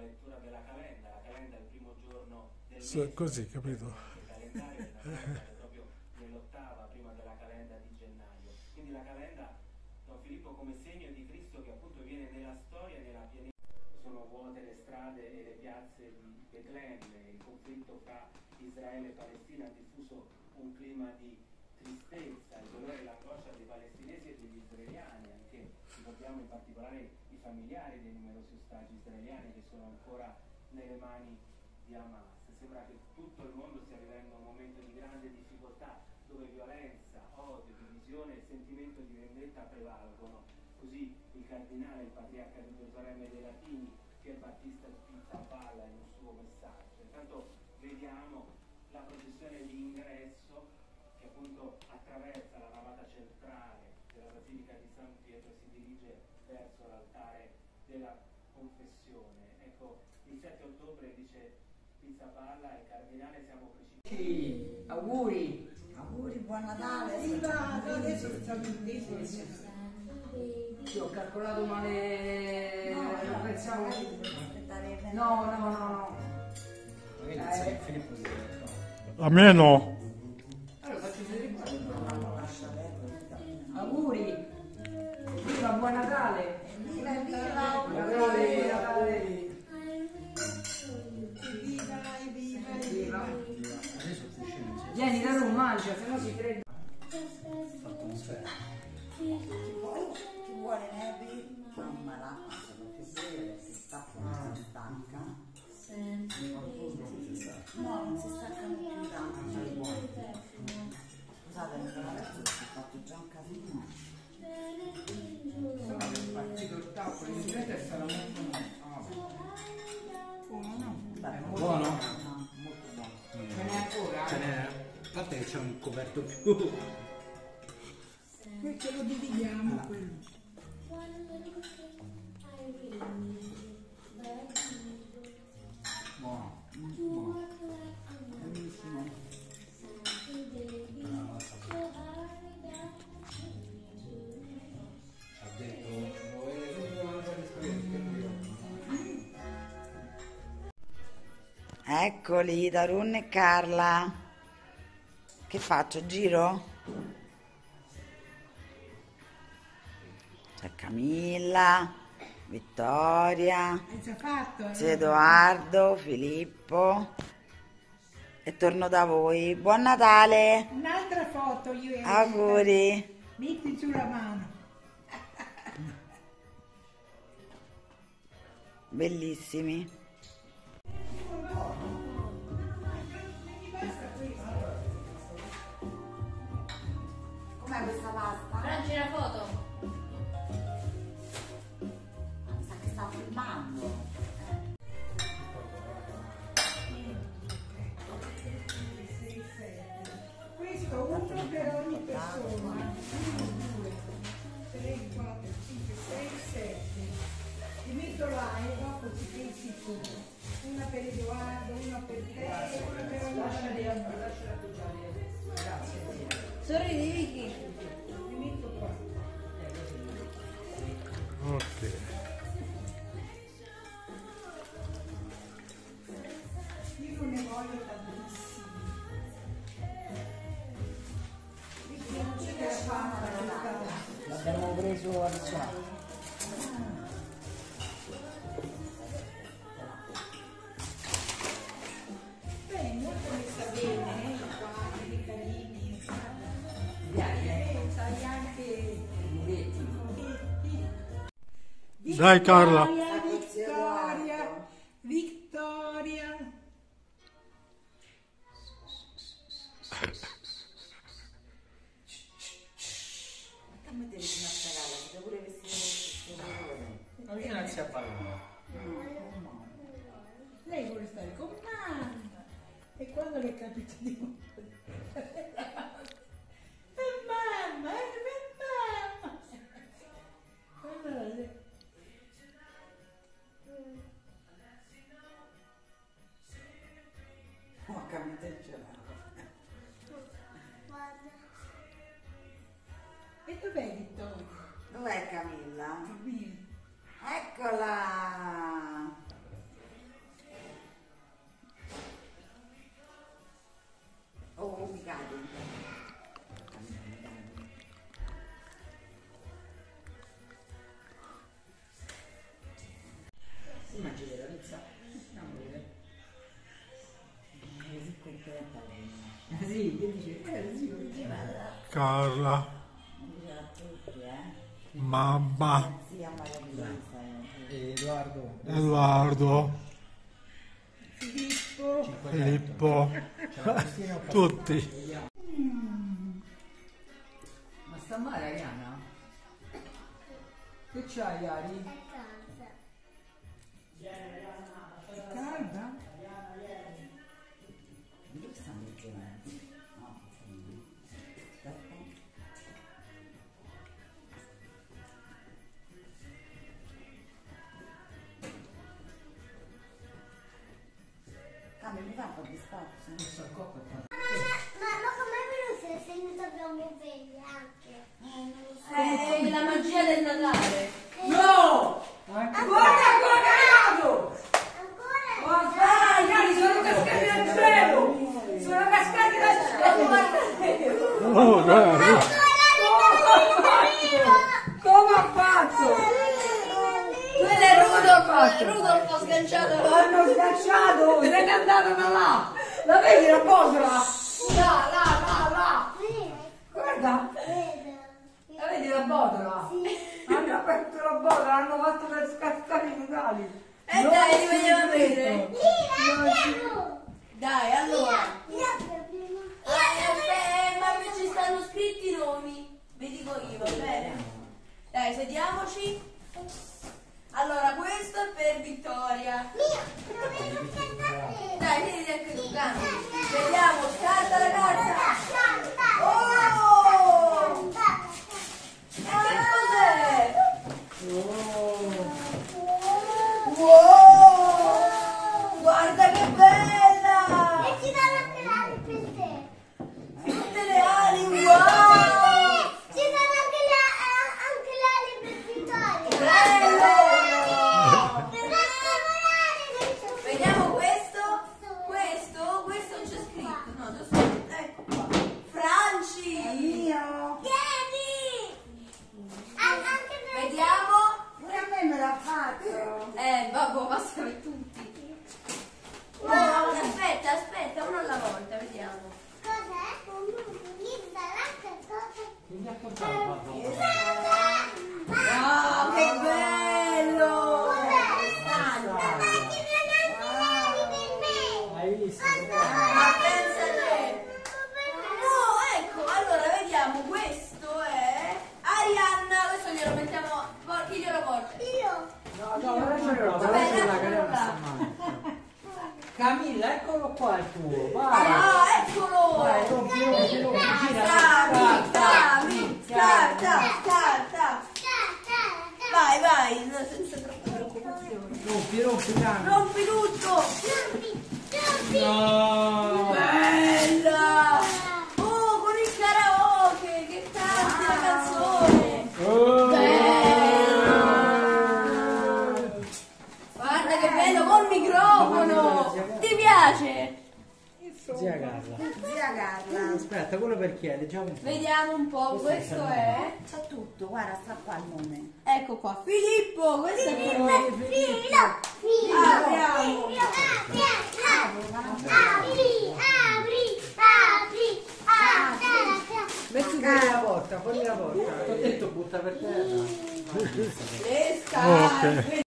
lettura della calenda. La calenda è il primo giorno del Sì, mese, così, capito? il calendario della calenda è proprio nell'ottava prima della calenda di gennaio. Quindi la calenda, Don Filippo, come segno di Cristo che appunto viene nella storia, nella pienezza. Sono vuote le strade e le piazze di Betlemme. Il conflitto fra Israele e Palestina ha diffuso un clima di tristezza, il dolore e l'angoscia dei palestinesi e degli israeliani. Anche ricordiamo in particolare i familiari dei numerosi ostaggi israeliani che sono ancora nelle mani di Hamas. Sembra che tutto il mondo stia vivendo un momento di grande difficoltà, dove violenza, odio, divisione e sentimento di vendetta prevalgono. Così il cardinale, il patriarca di Gerusalemme dei Latini, Pier Battista Pizzaballa, in un suo messaggio. Intanto vediamo la processione di ingresso che appunto attraversa la navata centrale della Basilica di San Pietro e si dirige verso l'altare della confessione. Ecco, il 7 ottobre, dice Pizzaballa, il cardinale, siamo precipitati. Auguri! Auguri, buon Natale! Adesso facciamo il disco. Io ho calcolato male. Non pensavo. Aspettare No. A me no. Allora faccio vedere qua. Auguri! Viva, buon Natale! Viva, Natale! viva! Vieni da Roma, mangia, se no si fredda. Chi vuole Nebi? Non me la faccio perché beve, si stacca, si stacca. No, non si staccano più tanto. Scusate, ragazzi, ho fatto già un casino. Sono per partito il tavolo, in genere sarà molto Buono? No. Molto buono. Ce n'è ancora? Ce n'è. A parte che c'è un coperto più. Poi ce lo dividiamo quello. Buono. Bellissimo. Ha detto volevo mangiare spaghetti. Eccoli, Darun e Carla. Che faccio? Giro? C'è Camilla, Vittoria, Hai già fatto? zio Edoardo, Filippo. E torno da voi. Buon Natale! Un'altra foto io e Auguri! Metti giù la mano. Bellissimi. Com'è questa pasta? Raggi la foto. Mi sa che sta filmando. Questo uno per ogni persona. 1, 2, 3, 4, 5, 6, 7. Ti metto là e dopo ci pensi tu. Una per Edoardo, una per te e una per ogni persona. Sorridi, Vicky. Ti metto qua. Ok. Io non ne voglio tantissimi. Perché non ce l'ha fatta tutta. L'abbiamo preso al suono. Beh, molto messa bene, i quadri carini. Sai anche Dai, Carla. Vittoria, Vittoria. Fammi vedere come sparare, siete pure vestiti nello stesso colore. Ma vieni a zia Paloma. Lei vuole stare con mamma. E quando le capita di mamma, mamma. Allora, Ho capito il gelato. e dov'è Vittoria? Dov'è Camilla? Camilla. Eccola! ride, dice, zio. Carla, Dice a tutti, mamma, Zia Maria Luisa. Edoardo. Edoardo, Filippo, tutti. Ma sta male Ariana? Che c'hai Ari? Calda? Dove stanno i gemelli? No, aspetta. Cambio, mi fa un po' di spazio. Ma come è venuto se noi dobbiamo bere anche? È la magia del Natale. No! Guarda come è nato! Ancora? Oh, dai, sono cascati dal cielo! Sono cascati dal cielo! Oh, guarda. Come ha fatto? Quello è Rudolf ha sganciato. L'hanno sgacciato! Se n'è andato da là! La vedi la botola? Là! Guarda! La vedi la botola? Hanno aperto la botola, l'hanno fatto per scattare i Natali! Dai, li vogliamo aprire? Io Dai, allora. prima. Ma ci stanno scritti i nomi. Vi dico io, va bene? Dai, sediamoci. Allora, questo è per Vittoria. Dai, vieni anche tu, Cami. Vediamo, scarta la carta. Oh! E che cos'è? Wow! Guarda che bella! E ci danno anche l'ali per te. Tutte le ali, wow! Ci danno anche l'ali per Vittoria. Bello! Dovresti volare. Vediamo questo? Questo c'è scritto. No, c'è scritto. Ecco qua. Franci! Mio! Vieni! Anche per Vediamo. Pure a me l'ha fatto! Vabbè, basta per tutti. No, aspetta, uno alla volta, vediamo. cos'è? Lista l'altra cosa. Che mi ha portato papà? Wow, che bello! Hai visto? Ma pensa te! No, ecco, allora vediamo, questo è Arianna, adesso glielo mettiamo, chi glielo porta? Io. No, lascialo Vabbè, là, lascialo che non là. sta male. Camilla, eccolo qua il tuo, vai. Ah, eccolo! Vai, rompi, gira. Scarta! Vai, no, senza troppe preoccupazioni. Rompi, Camilla. Rompi tutto! No! Bella! Oh, con il karaoke! Che canti la canzone! Bella! Guarda che bello col microfono! Ti piace? Zia Carla. Zia Carla! Aspetta, quello per chi è? Leggiamo un po'. Vediamo un po', questo è... C'è tutto, guarda, sta qua il nome. Ecco qua, Filippo! Questo è per me! Apriamo! Metti fuori la porta, fuori la porta. Ti ho detto butta per terra. Le scarpe!